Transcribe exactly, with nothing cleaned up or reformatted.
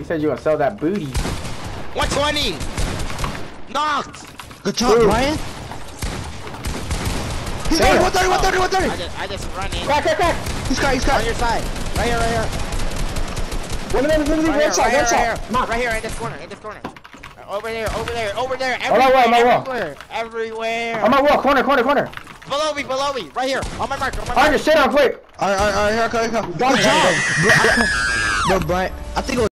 You said you gonna sell that booty. one twenty! Knocked! Good job, Ooh. Brian. He's got one thirty, one thirty, one thirty! I just, I just run in. Crack, crack, crack! He's got, he's got. On your side. Right here, right here. One of them is literally Right one here, shot, right one here, shot. right here. Right here, in this corner, in this corner. Over there, over there, over there. On my wall, on my wall. Everywhere, everywhere. On my wall, corner, corner, corner. Below me, below me. Right here, on my mark, on my On mark. your shit on quick. Alright, alright, alright, here I come, here I come. Good job. Bro, Brian, I think it was